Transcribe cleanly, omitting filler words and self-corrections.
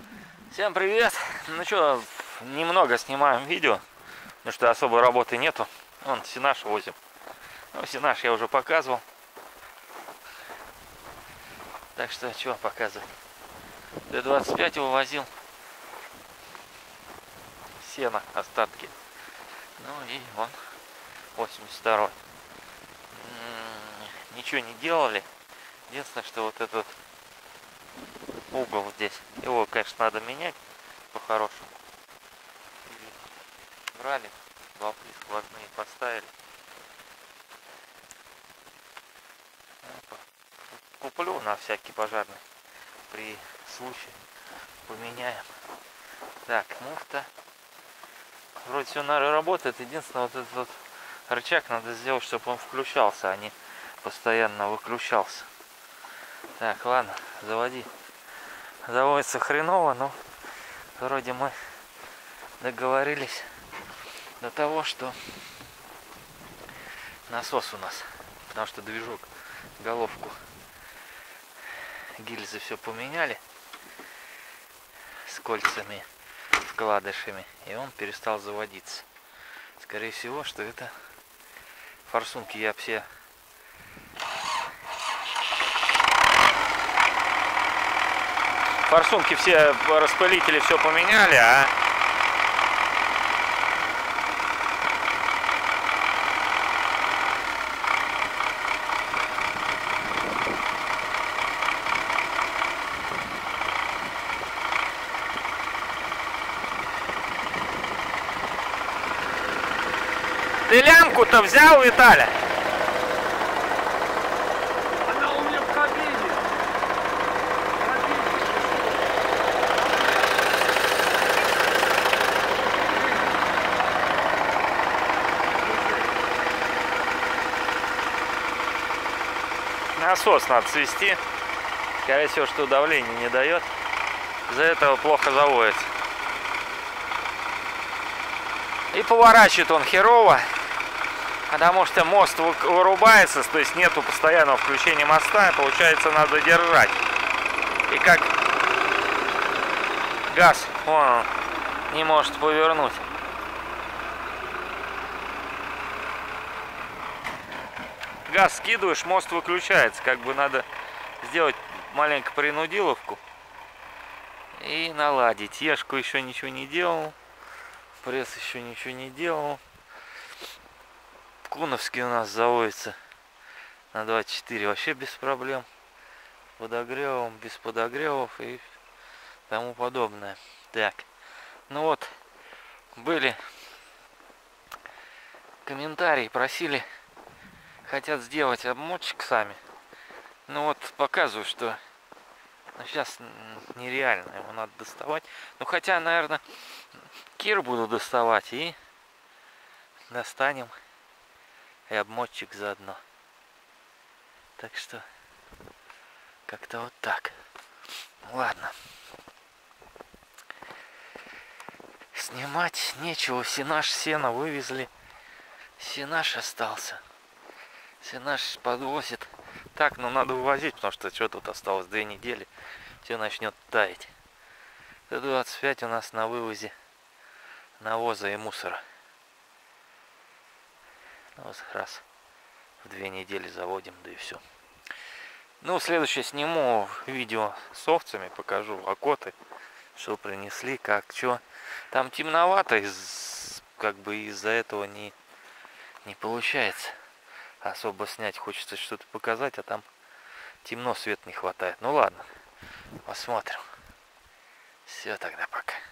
Всем привет! Ну что, немного снимаем видео, потому что особой работы нету. Вон, сенаж возим. Ну, сенаж я уже показывал. Так что, что показывать? Д-25 его возил. Сено, остатки. Ну и вон, 82-й. Ничего не делали. Единственное, что вот этот угол здесь, его, конечно, надо менять по-хорошему. Брали, болты сквозные поставили. Куплю на всякий пожарный. При случае поменяем. Так, муфта. Вроде все работает. Единственное, вот этот вот рычаг надо сделать, чтобы он включался, а не постоянно выключался. Так, ладно, заводи. Заводится хреново, но вроде мы договорились до того, что насос у нас, потому что движок, головку, гильзы все поменяли с кольцами, вкладышами, и он перестал заводиться. Скорее всего, что это форсунки я все распылители все поменяли, а ты лямку-то взял, Виталя? Она у меня в кабине. Насос надо свести. Скорее всего, что давление не дает. Из-за этого плохо заводится. И поворачивает он херово, потому что мост вырубается, то есть нету постоянного включения моста, и получается надо держать. И как газ, он не может повернуть. Газ скидываешь, мост выключается. Как бы надо сделать маленько принудиловку и наладить. Ешку еще ничего не делал. Пресс еще ничего не делал. Куновский у нас заводится на 24 вообще без проблем. Подогревом, без подогревов и тому подобное. Так, ну вот, были комментарии, просили, хотят сделать обмотчик сами. Ну вот, показываю, что сейчас нереально, его надо доставать. Ну хотя, наверное, кир буду доставать и достанем. И обмотчик заодно. Так что как-то вот так. Ладно. Снимать нечего. Сенаж сено вывезли. Сенаж остался. Сенаж подвозит. Так, ну надо вывозить, потому что что тут осталось 2 недели. Все начнет таять. Т-25 у нас на вывозе навоза и мусора. Вот раз в 2 недели заводим, да и все. Ну, следующее сниму видео с овцами, покажу окоты, что принесли, как, что. Там темновато, как бы из-за этого не получается особо снять. Хочется что-то показать, а там темно, свет не хватает. Ну ладно, посмотрим. Все, тогда пока.